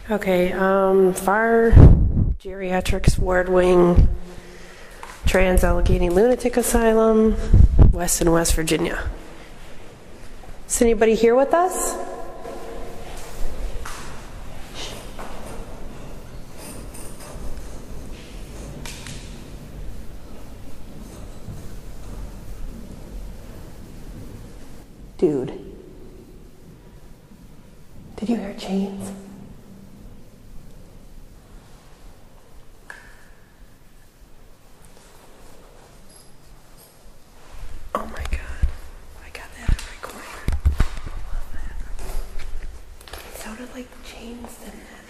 Okay, FAR, Geriatrics Ward Wing, Trans-Allegheny Lunatic Asylum, Weston, West Virginia. Is anybody here with us? Dude, did you hear chains? Oh my God, I got that every corner. I love that. It sounded like chains, didn't it?